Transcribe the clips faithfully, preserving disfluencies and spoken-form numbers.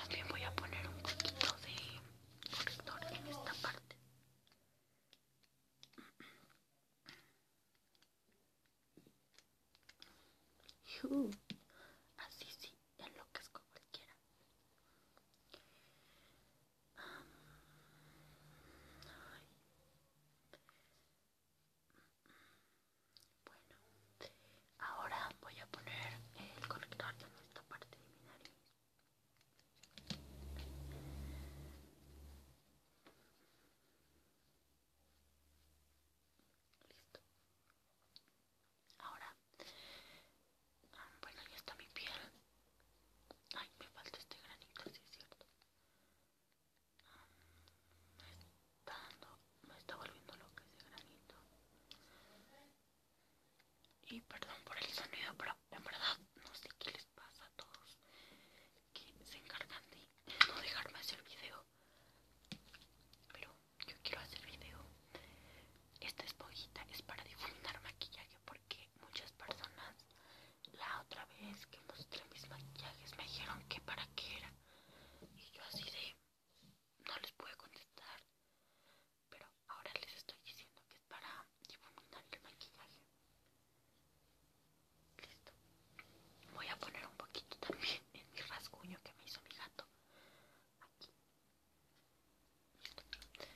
también voy a poner un poquito de corrector en esta parte. Uh, así sí, enloquezco a cualquiera. Um, ay. Bueno, ahora voy a poner el corrector en esta parte de mi nariz. Listo. Ahora, bueno, ya está mi piel. Ay, me falta este granito, sí es cierto. Me está dando, me está volviendo loca ese granito. Y perdón por el sonido, pero en verdad no sé qué les pasa a todos que se encargan de no dejarme hacer video. Pero yo quiero hacer video. Esta esponjita es para difuminar maquillaje porque muchas personas la otra vez que mostré mis maquillajes me dijeron que para qué era. Y yo así de no les pude contestar. Pero ahora les estoy diciendo que es para difuminar el maquillaje. Listo. Voy a poner un poquito también en mi rasguño que me hizo mi gato. Aquí. Listo.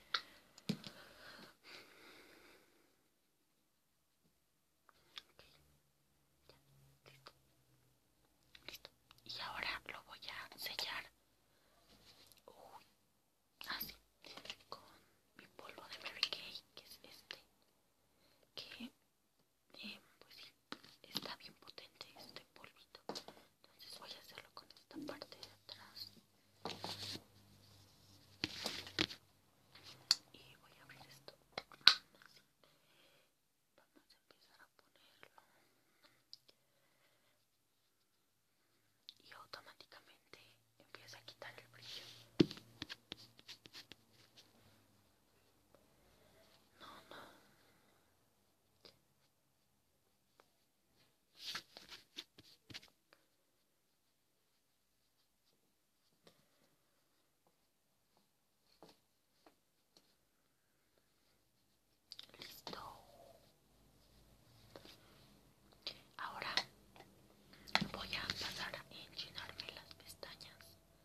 Ok. Ya. Listo. Listo. Y ahora lo voy a sellar. Uy. Así. Con mi polvo de Mary Kay, que es este. Que eh, pues sí, está bien potente este polvito. Entonces voy a hacerlo con esta parte de atrás. Y voy a abrir esto. Así. Vamos a empezar a ponerlo. Y automáticamente empieza a quitar el brillo. No, no. Listo. Ahora voy a pasar a enchinarme las pestañas.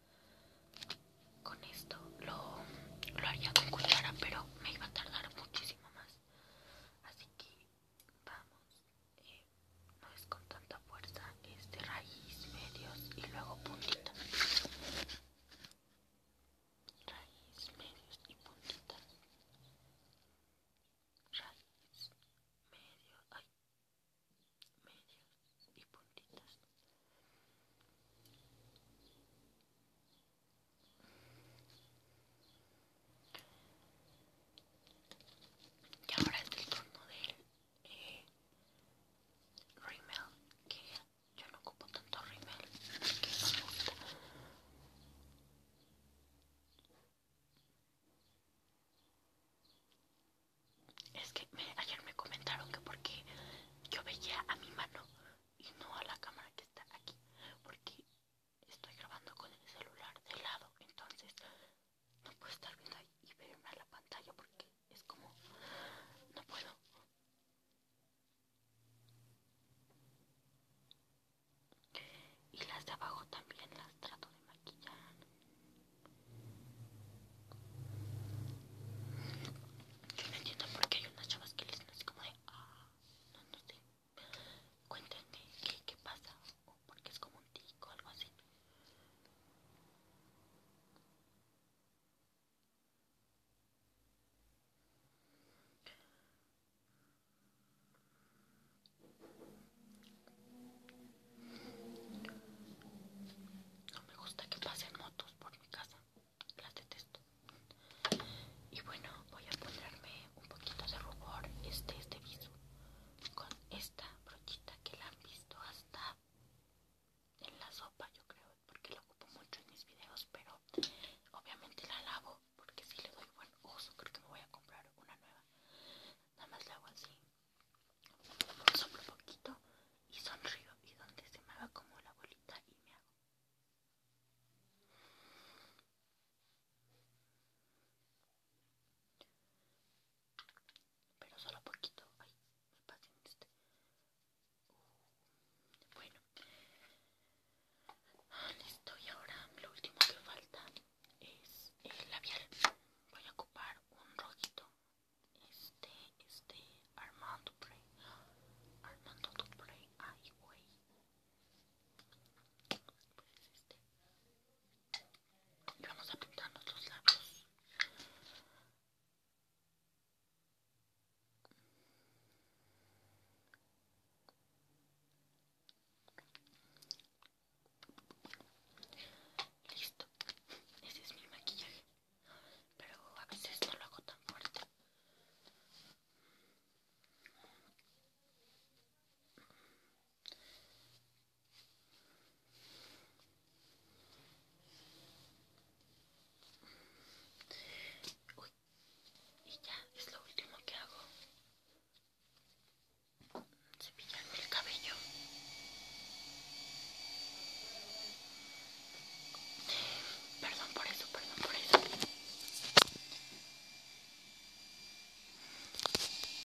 Con esto lo, lo haría con cuchara, pero me iba a tardar muchísimo más. Así que vamos, eh, no es con tanta fuerza, es de raíz, medios y luego puntitas. Raíz, medios y puntitas. Raíz, medio, ay, medios y puntitas. Y ahora es el turno del eh, rímel, que yo no ocupo tanto rímel porque no me gusta. Es que me, ayer me comentaron que porque yo veía a mi